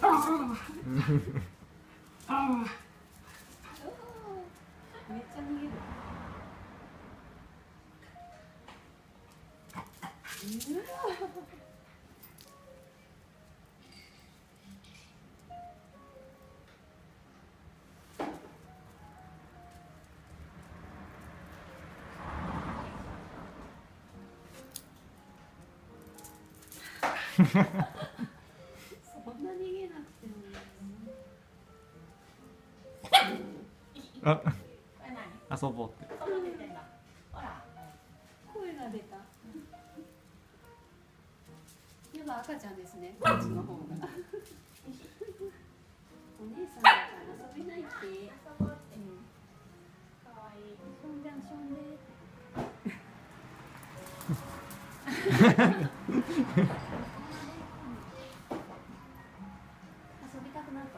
めっちゃ逃げる。そんな逃げなくてもいい。 あ、遊ぼうって。 ほら、声が出た。やっぱ赤ちゃんですね。こっちの方が。お姉さんだから遊べないって。遊ぼうって。可愛い。しょんべんしょんで。遊びたくなった。